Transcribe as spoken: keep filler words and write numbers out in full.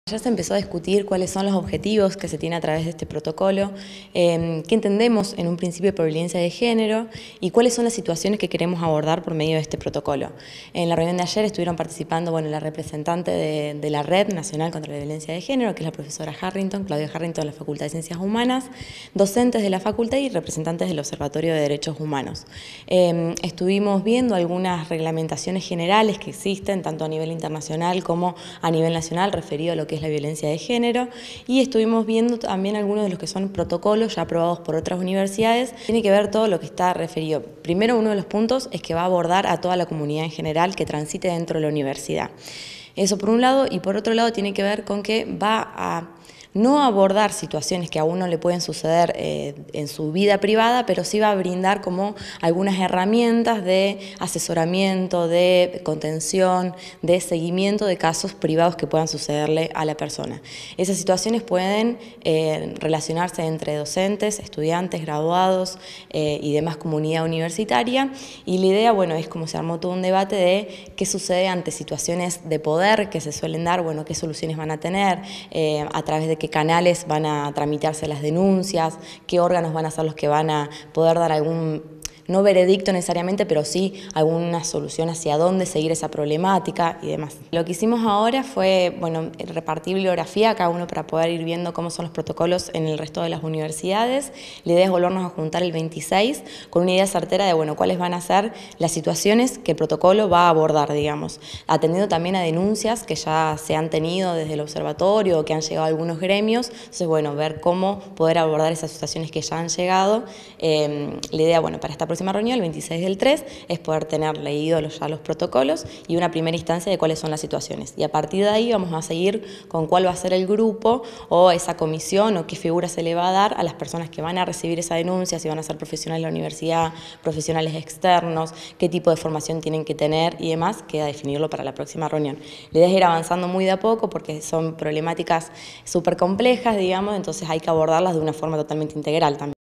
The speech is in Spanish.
Ya se empezó a discutir cuáles son los objetivos que se tiene a través de este protocolo, eh, qué entendemos en un principio por violencia de género y cuáles son las situaciones que queremos abordar por medio de este protocolo. En la reunión de ayer estuvieron participando bueno, la representante de, de la Red Nacional contra la Violencia de Género, que es la profesora Harrington, Claudia Harrington de la Facultad de Ciencias Humanas, docentes de la facultad y representantes del Observatorio de Derechos Humanos. Eh, estuvimos viendo algunas reglamentaciones generales que existen, tanto a nivel internacional como a nivel nacional, referido a lo que es la violencia de género, y estuvimos viendo también algunos de los que son protocolos ya aprobados por otras universidades. Tiene que ver todo lo que está referido. Primero, uno de los puntos es que va a abordar a toda la comunidad en general que transite dentro de la universidad. Eso por un lado, y por otro lado tiene que ver con que va a no abordar situaciones que a uno le pueden suceder eh, en su vida privada, pero sí va a brindar como algunas herramientas de asesoramiento, de contención, de seguimiento de casos privados que puedan sucederle a la persona. Esas situaciones pueden eh, relacionarse entre docentes, estudiantes, graduados eh, y demás comunidad universitaria, y la idea, bueno, es como se armó todo un debate de qué sucede ante situaciones de poder que se suelen dar, bueno, qué soluciones van a tener, eh, a través de qué canales van a tramitarse las denuncias, qué órganos van a ser los que van a poder dar algún, no veredicto necesariamente, pero sí alguna solución hacia dónde seguir esa problemática y demás. Lo que hicimos ahora fue, bueno, repartir bibliografía a cada uno para poder ir viendo cómo son los protocolos en el resto de las universidades. La idea es volvernos a juntar el veintiséis con una idea certera de, bueno, cuáles van a ser las situaciones que el protocolo va a abordar, digamos, atendiendo también a denuncias que ya se han tenido desde el observatorio o que han llegado a algunos gremios. Entonces, bueno, ver cómo poder abordar esas situaciones que ya han llegado. Eh, la idea, bueno, para esta próxima reunión, el veintiséis del tres, es poder tener leído los, ya los protocolos y una primera instancia de cuáles son las situaciones. Y a partir de ahí vamos a seguir con cuál va a ser el grupo o esa comisión o qué figura se le va a dar a las personas que van a recibir esa denuncia, si van a ser profesionales de la universidad, profesionales externos, qué tipo de formación tienen que tener y demás, queda definirlo para la próxima reunión. La idea es ir avanzando muy de a poco porque son problemáticas súper complejas, digamos, entonces hay que abordarlas de una forma totalmente integral también.